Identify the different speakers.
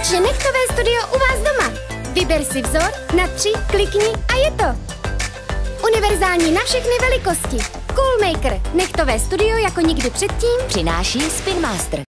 Speaker 1: Konečně nechtové studio u vás doma. Vyber si vzor, natři, klikni a je to. Univerzální na všechny velikosti. Coolmaker. Nechtové studio jako nikdy předtím
Speaker 2: přináší Spin Master.